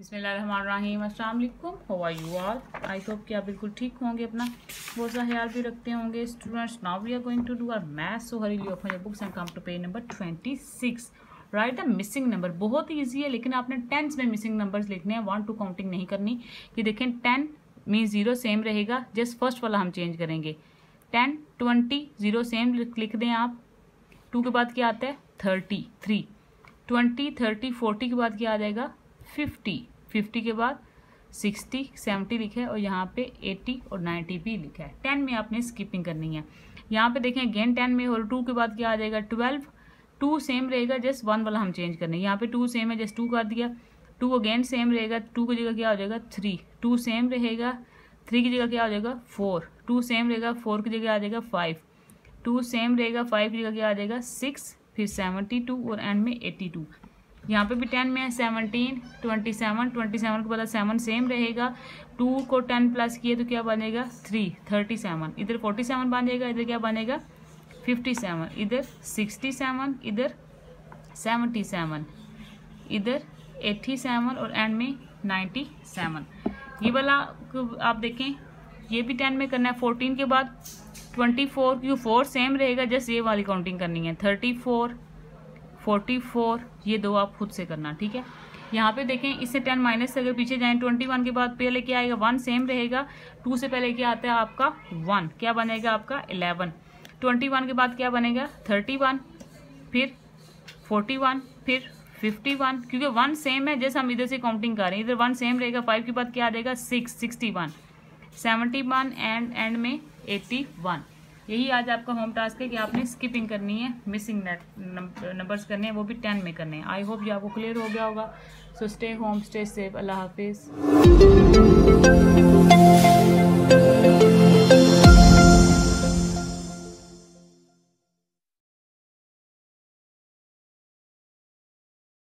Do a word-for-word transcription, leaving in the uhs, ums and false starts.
बिस्मिल्लाहिर्रहमानिर्रहीम, अस्सलाम वालेकुम, how are you all. I hope कि आप बिल्कुल ठीक होंगे, अपना बहुत सा ख्याल भी रखते होंगे। Students, now we are going to do our maths, so hurry open your books and come to page number twenty six. Write the missing number. बहुत ही ईजी है, लेकिन आपने टेंस में मिसिंग नंबर्स लिखने हैं, वन टू काउंटिंग नहीं करनी। कि देखें, टेन मीन जीरो सेम रहेगा, जस्ट फर्स्ट वाला हम चेंज करेंगे। टेन ट्वेंटी जीरो सेम लिख दें आप। टू के बाद क्या आता है? Thirty three. Twenty thirty forty के बाद क्या आ जाएगा? फिफ्टी। फिफ्टी के बाद सिक्सटी सेवेंटी लिखा है, और यहाँ पे एटी और नाइन्टी भी लिखा है। टेन में आपने स्किपिंग करनी है। यहाँ पे देखें अगेन टेन में, और टू के बाद क्या आ जाएगा? ट्वेल्व। टू सेम रहेगा, जस्ट वन वाला हम चेंज करने। यहाँ पे टू सेम है, जस्ट टू कर दिया। टू अगेन सेम रहेगा, टू की जगह क्या हो जाएगा? थ्री। टू सेम रहेगा, थ्री की जगह क्या हो जाएगा? फोर। टू सेम रहेगा, फोर की जगह आ जाएगा फाइव। टू सेम रहेगा, फाइव की जगह क्या आ जाएगा? सिक्स। फिर सेवेंटी टू और एंड में एटी टू। यहाँ पे भी टेन में है seventeen, twenty seven. Twenty seven के बाद सेवन सेम रहेगा। टू को टेन प्लस किए तो क्या बनेगा? थ्री। Thirty seven. इधर फोर्टी सेवन बनेगा, इधर क्या बनेगा? Fifty seven. इधर सिक्सटी सेवन, इधर सेवेंटी सेवन, इधर एट्टी सेवन और एंड में नाइन्टी सेवन। ये वाला आप देखें, ये भी टेन में करना है। फोर्टीन के बाद ट्वेंटी फोर, क्योंकि फोर सेम रहेगा, जस्ट ये वाली काउंटिंग करनी है। थर्टी फोर, फोर्टी फोर, ये दो आप खुद से करना, ठीक है। यहाँ पे देखें, इससे टेन माइनस से अगर पीछे जाएं, ट्वेंटी वन के बाद पहले क्या आएगा? वन सेम रहेगा। टू से पहले क्या आता है आपका? वन। क्या बनेगा आपका? इलेवन। ट्वेंटी वन के बाद क्या बनेगा? थर्टी वन, फिर फोर्टी वन, फिर फिफ्टी वन। क्योंकि वन सेम है, जैसे हम इधर से काउंटिंग कर रहे हैं, इधर वन सेम रहेगा। फाइव के बाद क्या आ जाएगा? Six. Sixty one, seventy one and end में एट्टी वन। यही आज आपका होम टास्क है कि आपने स्किपिंग करनी है, मिसिंग नंबर्स करने हैं, वो भी टेन में करने हैं। आई होप ये आपको क्लियर हो गया होगा। So stay home, stay safe. अल्लाह हाफिज़।